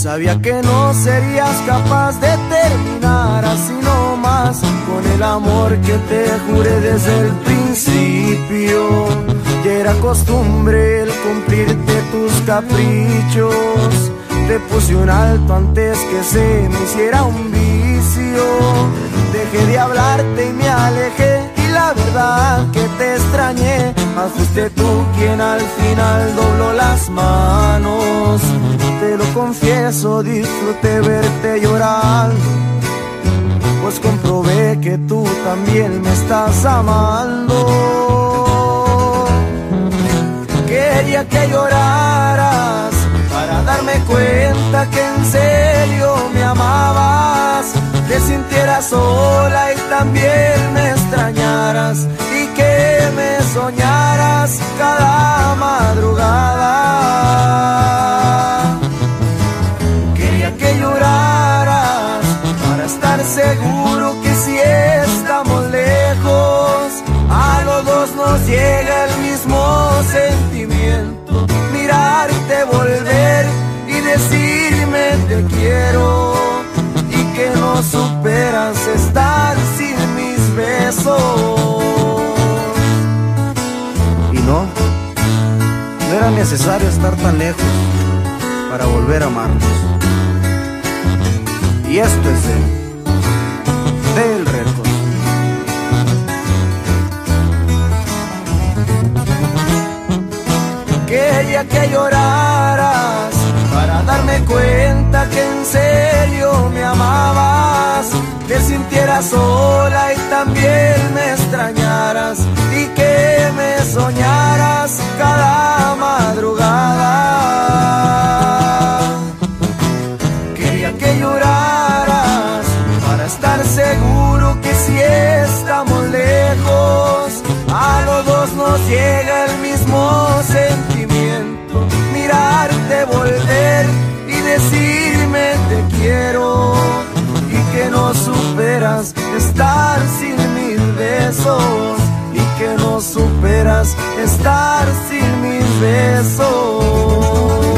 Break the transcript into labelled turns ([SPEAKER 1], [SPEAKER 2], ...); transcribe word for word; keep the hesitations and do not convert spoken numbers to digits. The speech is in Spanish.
[SPEAKER 1] Sabía que no serías capaz de terminar así nomás con el amor que te juré desde el principio. Ya era costumbre el cumplirte tus caprichos. Te puse un alto antes que se me hiciera un vicio. Dejé de hablarte y me alejé, y la verdad que te extrañé, mas fuiste tú quien al final dobló las manos. Te lo confieso, disfruté verte llorando, pues comprobé que tú también me estás amando. Quería que lloraras para darme cuenta que en serio me amabas, te sintieras sola y también me extrañaras, y que me soñaras cada madrugada. Quería que lloraras para estar seguro que si estamos lejos, a los dos nos llega el mismo sentimiento. Mirarte volver y decirme te quiero, y que no superas estar sin mis besos. Y no, no era necesario estar tan lejos para volver a amarnos. Y esto es de Del Record. Quería que lloraras para darme cuenta que en serio me amabas, te sintieras sola y también me extrañaras, y que me soñaras cada madrugada. Quería que lloraras para estar seguro que si estamos lejos, a los dos nos llega el mismo sentimiento. Mirarte volver y decirme te quiero, y que no superas estar sin mis besos, y que no superas estar sin mis besos.